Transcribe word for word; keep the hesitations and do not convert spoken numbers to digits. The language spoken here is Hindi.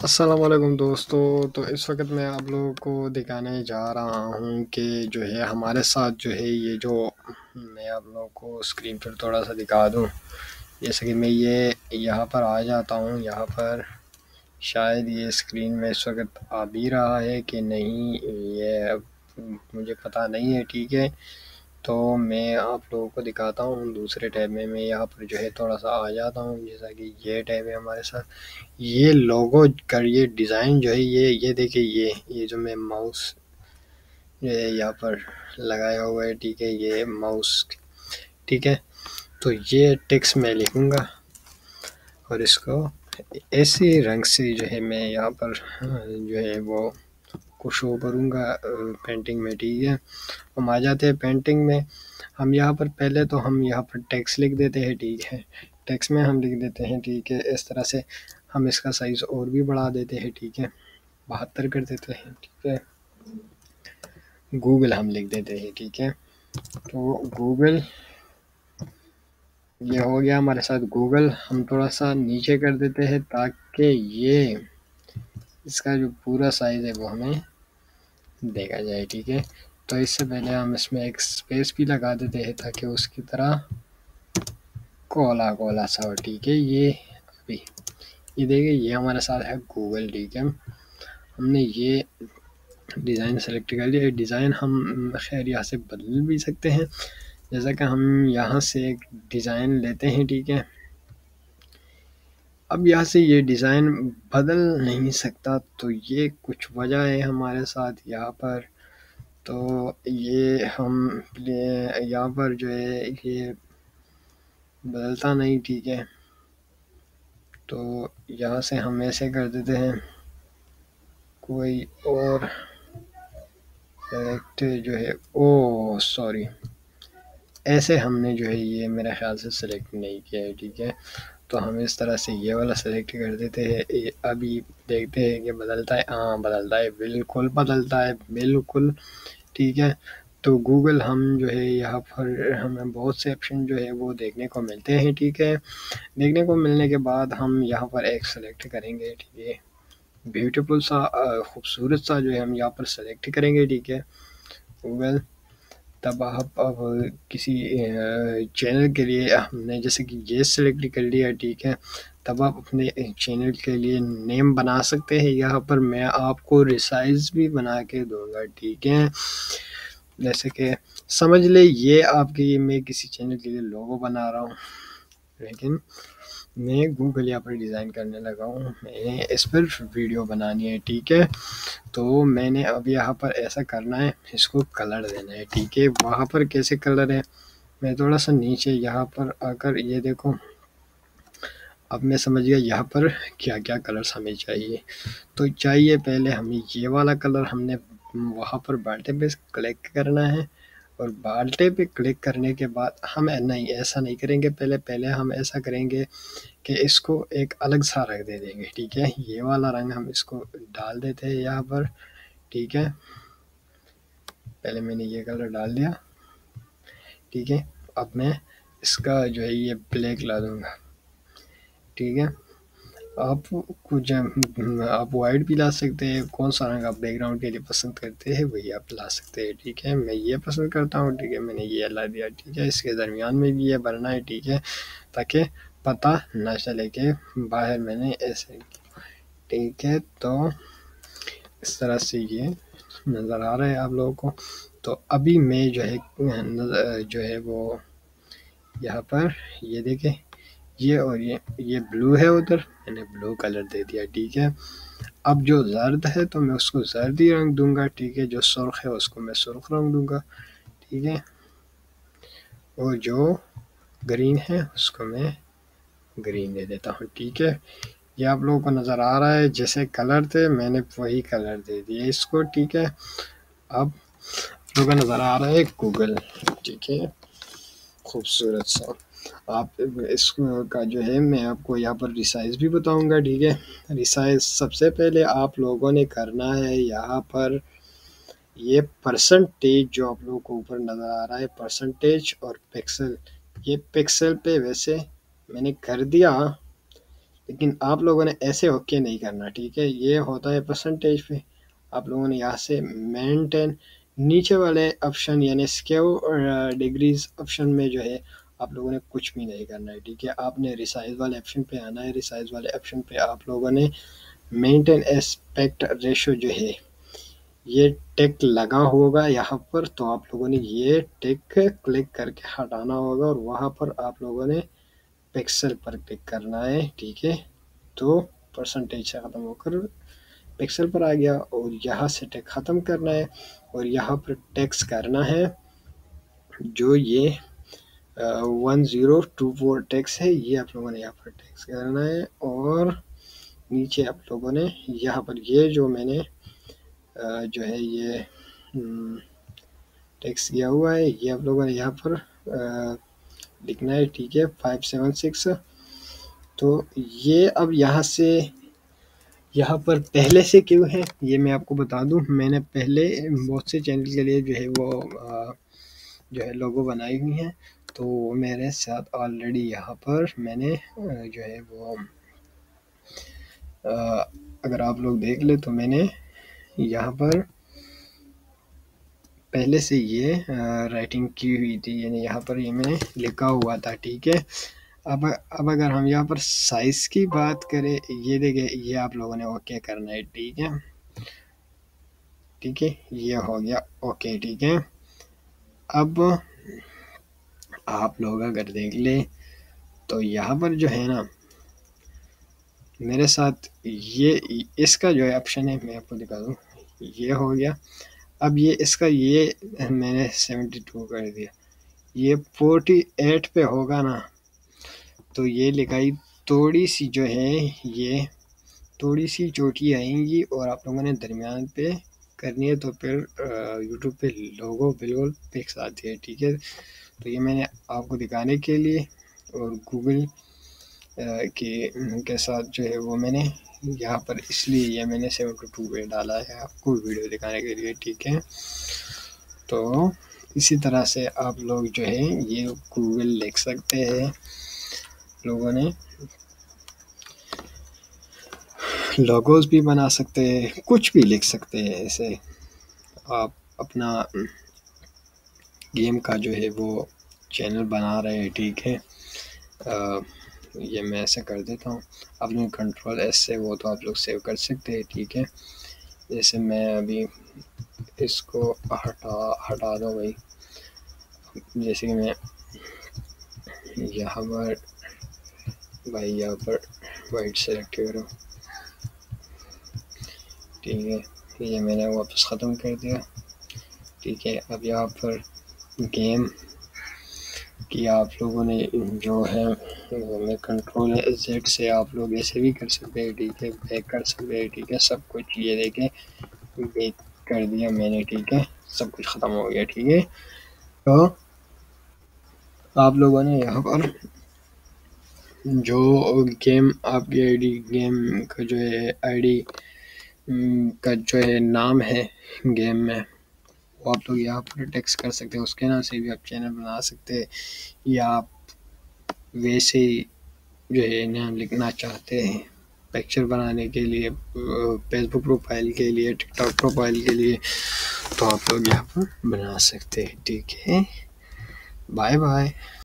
अस्सलाम वालेकुम दोस्तों। तो इस वक्त मैं आप लोगों को दिखाने जा रहा हूँ कि जो है हमारे साथ जो है ये जो मैं आप लोगों को स्क्रीन पर थोड़ा सा दिखा दूँ। जैसे कि मैं ये यहाँ पर आ जाता हूँ, यहाँ पर शायद ये स्क्रीन में इस वक्त आ भी रहा है कि नहीं, ये मुझे पता नहीं है। ठीक है, तो मैं आप लोगों को दिखाता हूँ दूसरे टैब में। मैं यहाँ पर जो है थोड़ा सा आ जाता हूँ, जैसा कि ये टैब है हमारे साथ। ये लोगो का ये डिज़ाइन जो है ये ये देखिए, ये ये जो मैं माउस जो है यहाँ पर लगाया हुआ है, ठीक है, ये माउस, ठीक है। तो ये टेक्स्ट मैं लिखूँगा और इसको ऐसे रंग से जो है मैं यहाँ पर जो है वो को शो करूँगा पेंटिंग में, ठीक है। हम आ जाते हैं पेंटिंग में। हम यहाँ पर पहले तो हम यहाँ पर टेक्स्ट लिख देते हैं, ठीक है। टेक्स्ट में हम लिख देते हैं, ठीक है, इस तरह से। हम इसका साइज़ और भी बढ़ा देते हैं, ठीक है, बहत्तर कर देते हैं, ठीक है। गूगल हम लिख देते हैं, ठीक है। तो गूगल ये हो गया हमारे साथ गूगल। हम थोड़ा सा नीचे कर देते हैं ताकि ये इसका जो पूरा साइज़ है वो हमें देखा जाए, ठीक है। तो इससे पहले हम इसमें एक स्पेस भी लगा देते हैं ताकि उसकी तरह कोला कोला सा हो, ठीक है। ये अभी ये देखिए, ये हमारे साथ है गूगल, ठीक है। हमने ये डिज़ाइन सेलेक्ट कर लिया। डिज़ाइन हम खैर यहाँ से बदल भी सकते हैं, जैसा कि हम यहाँ से एक डिज़ाइन लेते हैं, ठीक है। अब यहाँ से ये डिज़ाइन बदल नहीं सकता, तो ये कुछ वजह है हमारे साथ यहाँ पर। तो ये हम यहाँ पर जो है ये बदलता नहीं, ठीक है। तो यहाँ से हम ऐसे कर देते हैं, कोई और सेलेक्ट जो है, ओ सॉरी, ऐसे हमने जो है ये मेरे ख्याल से सेलेक्ट नहीं किया है, ठीक है। तो हम इस तरह से ये वाला सेलेक्ट कर देते हैं। अभी देखते हैं कि बदलता है। हाँ, बदलता है, बिल्कुल बदलता है, बिल्कुल, ठीक है। तो गूगल हम जो है यहाँ पर हमें बहुत से ऑप्शन जो है वो देखने को मिलते हैं, ठीक है। देखने को मिलने के बाद हम यहाँ पर एक सेलेक्ट करेंगे, ठीक है, ब्यूटीफुल सा, खूबसूरत सा जो है हम यहाँ पर सेलेक्ट करेंगे, ठीक है, गूगल। तब आप अब किसी चैनल के लिए हमने जैसे कि ये सेलेक्ट कर लिया, ठीक है। तब आप अपने चैनल के लिए नेम बना सकते हैं। यहाँ पर मैं आपको रिसाइज भी बना के दूंगा, ठीक है। जैसे कि समझ ले ये आपके, मैं किसी चैनल के लिए लोगो बना रहा हूँ, लेकिन मैं गूगल यहाँ पर डिज़ाइन करने लगा हूँ, मैंने इस पर वीडियो बनानी है, ठीक है। तो मैंने अब यहाँ पर ऐसा करना है, इसको कलर देना है, ठीक है। वहाँ पर कैसे कलर है, मैं थोड़ा सा नीचे यहाँ पर आकर ये देखो, अब मैं समझ गया यहाँ पर क्या क्या कलर्स हमें चाहिए। तो चाहिए पहले हमें ये वाला कलर, हमने वहाँ पर बाल्टे पे क्लिक करना है और बाल्टे पे क्लिक करने के बाद हम नहीं, ऐसा नहीं करेंगे, पहले पहले हम ऐसा करेंगे कि इसको एक अलग सा रंग दे देंगे, ठीक है। ये वाला रंग हम इसको डाल देते हैं यहाँ पर, ठीक है। पहले मैंने ये कलर डाल दिया, ठीक है। अब मैं इसका जो है ये ब्लैक ला दूँगा, ठीक है। आप कुछ आप वाइट भी ला सकते हैं, कौन सा रंग आप बैकग्राउंड के लिए पसंद करते हैं वही आप ला सकते हैं, ठीक है। मैं ये पसंद करता हूँ, ठीक है, मैंने ये ला दिया, ठीक है। इसके दरमियान में भी ये भरना है, ठीक है, ताकि पता ना चले कि बाहर मैंने ऐसे, ठीक है। तो इस तरह से ये नज़र आ रहा है आप लोगों को। तो अभी मैं जो है जो है वो यहाँ पर ये देखें, ये और ये ये ब्लू है, उधर मैंने ब्लू कलर दे दिया, ठीक है। अब जो जर्द है तो मैं उसको जर्दी रंग दूंगा, ठीक है। जो सुर्ख है उसको मैं सुर्ख रंग दूंगा, ठीक है। और जो ग्रीन है उसको मैं ग्रीन दे देता हूँ, ठीक है। ये आप लोगों को नज़र आ रहा है, जैसे कलर थे मैंने वही कलर दे दिए इसको, ठीक है। अब लोगों को नज़र आ रहा है गूगल, ठीक है, खूबसूरत सा। आप इसको का जो है मैं आपको यहाँ पर रिसाइज भी बताऊंगा, ठीक है। रिसाइज सबसे पहले आप लोगों ने करना है, यहाँ पर ये परसेंटेज जो आप लोगों को ऊपर नज़र आ रहा है, परसेंटेज और पिक्सल, ये पिक्सल पे वैसे मैंने कर दिया, लेकिन आप लोगों ने ऐसे ओके नहीं करना, ठीक है। ये होता है परसेंटेज पे। आप लोगों ने यहाँ से मेंटेन नीचे वाले ऑप्शन यानी स्केव और डिग्रीज ऑप्शन में जो है आप लोगों ने कुछ भी नहीं करना है, ठीक है। आपने रिसाइज वाले ऑप्शन पे आना है। रिसाइज वाले ऑप्शन पे आप लोगों ने मेंटेन एस्पेक्ट रेशो जो है ये टिक लगा होगा यहाँ पर, तो आप लोगों ने ये टिक क्लिक करके हटाना होगा और वहाँ पर आप लोगों ने पिक्सल पर क्लिक करना है, ठीक है। तो परसेंटेज से ख़त्म होकर पिक्सल पर आ गया और यहाँ से टिक ख़त्म करना है और यहाँ पर टेक्स करना है जो ये वन ज़ीरो टू फोर टेक्स है, ये आप लोगों ने यहाँ पर टेक्स करना है। और नीचे आप लोगों ने यहाँ पर ये जो मैंने आ, जो है ये टेक्स किया हुआ है ये आप लोगों ने यहाँ पर आ, लिखना है, ठीक है। Five seven six. तो ये अब यहाँ से यहाँ पर पहले से क्यों है ये मैं आपको बता दूं। मैंने पहले बहुत से चैनल के लिए जो है वो आ, जो है लोगो बनाई हुई हैं, तो मेरे साथ ऑलरेडी यहाँ पर मैंने जो है वो आ, अगर आप लोग देख ले तो मैंने यहाँ पर पहले से ये राइटिंग की हुई थी, यानी यहाँ पर ये मैंने लिखा हुआ था, ठीक है। अब अब अगर हम यहाँ पर साइज की बात करें, ये देखें, ये आप लोगों ने ओके करना है, ठीक है। ठीक है, ये हो गया ओके, ठीक है। अब आप लोग अगर देख ले तो यहाँ पर जो है ना मेरे साथ ये इसका जो है ऑप्शन है, मैं आपको दिखा दूँ, ये हो गया। अब ये इसका ये मैंने सेवेंटी टू कर दिया, ये फोर्टी एट पे होगा ना, तो ये लिखाई थोड़ी सी जो है ये थोड़ी सी चोटी आएंगी और आप लोगों ने दरमियान पे करनी है, तो फिर यूट्यूब पे लोगो बिल्कुल फिक्स आती है, ठीक है। तो ये मैंने आपको दिखाने के लिए और गूगल के के साथ जो है वो मैंने यहाँ पर इसलिए ये मैंने सेवेंटी टू पे डाला है आपको वीडियो दिखाने के लिए, ठीक है। तो इसी तरह से आप लोग जो है ये गूगल लिख सकते हैं, लोगों ने लोगोज भी बना सकते हैं, कुछ भी लिख सकते हैं। ऐसे आप अपना गेम का जो है वो चैनल बना रहे हैं, ठीक है। आ, ये मैं ऐसे कर देता हूँ, आप लोग कंट्रोल एस से वो तो आप लोग सेव कर सकते हैं, ठीक है। जैसे मैं अभी इसको हटा हटा दो भाई, जैसे कि मैं यहाँ पर भाई यहाँ पर वाइट सेलेक्ट करो, ठीक है। ये मैंने वापस ख़त्म कर दिया, ठीक है। अब यहाँ पर गेम कि आप लोगों ने जो है वो मैं कंट्रोल जेड से आप लोग ऐसे भी कर सकते हैं, ठीक है, बैक कर सकते हैं, ठीक है। सब कुछ ये देखें बैक कर दिया मैंने, ठीक है, सब कुछ ख़त्म हो गया, ठीक है। तो आप लोगों ने यहाँ पर जो गेम आपकी आईडी गेम का जो है आईडी का जो है नाम है गेम में, वो आप लोग यहाँ पर टेक्स्ट कर सकते हैं, उसके नाम से भी आप चैनल बना सकते हैं, या आप वैसे ही जो है नाम लिखना चाहते हैं पिक्चर बनाने के लिए, फेसबुक प्रोफाइल के लिए, टिकटॉक प्रोफाइल के लिए, तो आप लोग यहाँ पर बना सकते हैं, ठीक है। Bye bye.